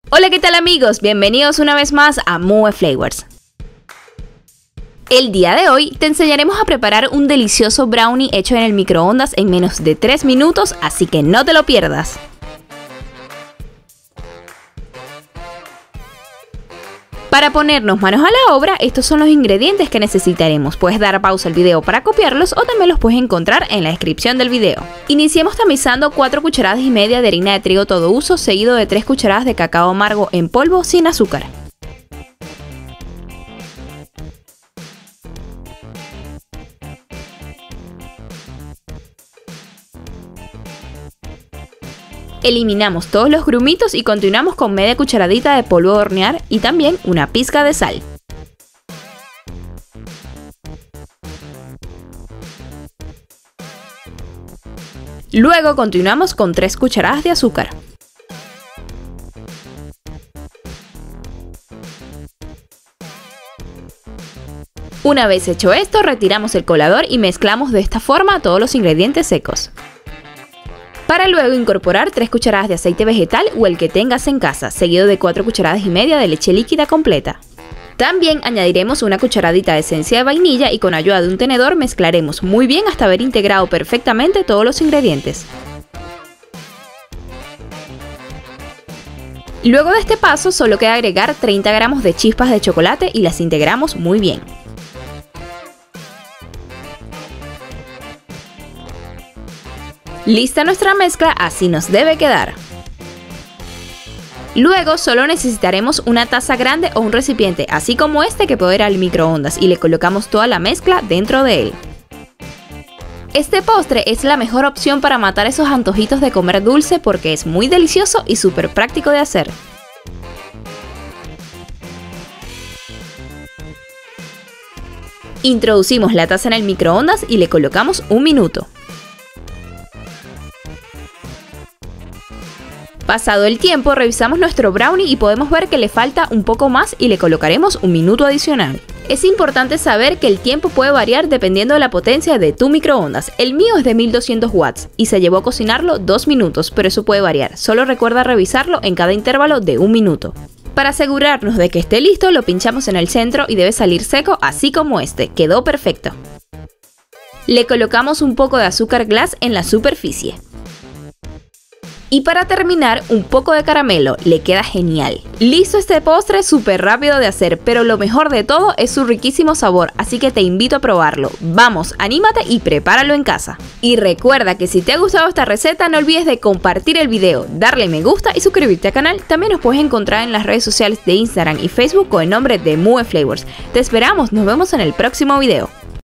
Hola, ¿qué tal amigos? Bienvenidos una vez más a Mue Flavors. El día de hoy te enseñaremos a preparar un delicioso brownie hecho en el microondas en menos de 3 minutos, así que no te lo pierdas. Para ponernos manos a la obra, estos son los ingredientes que necesitaremos. Puedes dar pausa al video para copiarlos o también los puedes encontrar en la descripción del video. Iniciemos tamizando 4 cucharadas y media de harina de trigo todo uso, seguido de 3 cucharadas de cacao amargo en polvo sin azúcar. Eliminamos todos los grumitos y continuamos con media cucharadita de polvo de hornear y también una pizca de sal. Luego continuamos con 3 cucharadas de azúcar. Una vez hecho esto, retiramos el colador y mezclamos de esta forma todos los ingredientes secos. Para luego incorporar 3 cucharadas de aceite vegetal o el que tengas en casa, seguido de 4 cucharadas y media de leche líquida completa. También añadiremos una cucharadita de esencia de vainilla y con ayuda de un tenedor mezclaremos muy bien hasta haber integrado perfectamente todos los ingredientes. Luego de este paso solo queda agregar 30 gramos de chispas de chocolate y las integramos muy bien. Lista nuestra mezcla, así nos debe quedar. Luego solo necesitaremos una taza grande o un recipiente, así como este que puede ir al microondas, y le colocamos toda la mezcla dentro de él. Este postre es la mejor opción para matar esos antojitos de comer dulce porque es muy delicioso y súper práctico de hacer. Introducimos la taza en el microondas y le colocamos 1 minuto. Pasado el tiempo, revisamos nuestro brownie y podemos ver que le falta un poco más y le colocaremos 1 minuto adicional. Es importante saber que el tiempo puede variar dependiendo de la potencia de tu microondas. El mío es de 1200 watts y se llevó a cocinarlo 2 minutos, pero eso puede variar. Solo recuerda revisarlo en cada intervalo de 1 minuto. Para asegurarnos de que esté listo, lo pinchamos en el centro y debe salir seco, así como este. Quedó perfecto. Le colocamos un poco de azúcar glass en la superficie. Y para terminar, un poco de caramelo, le queda genial. Listo este postre, súper rápido de hacer, pero lo mejor de todo es su riquísimo sabor, así que te invito a probarlo. Vamos, anímate y prepáralo en casa. Y recuerda que si te ha gustado esta receta, no olvides de compartir el video, darle me gusta y suscribirte al canal. También nos puedes encontrar en las redes sociales de Instagram y Facebook con el nombre de Mue Flavors. Te esperamos, nos vemos en el próximo video.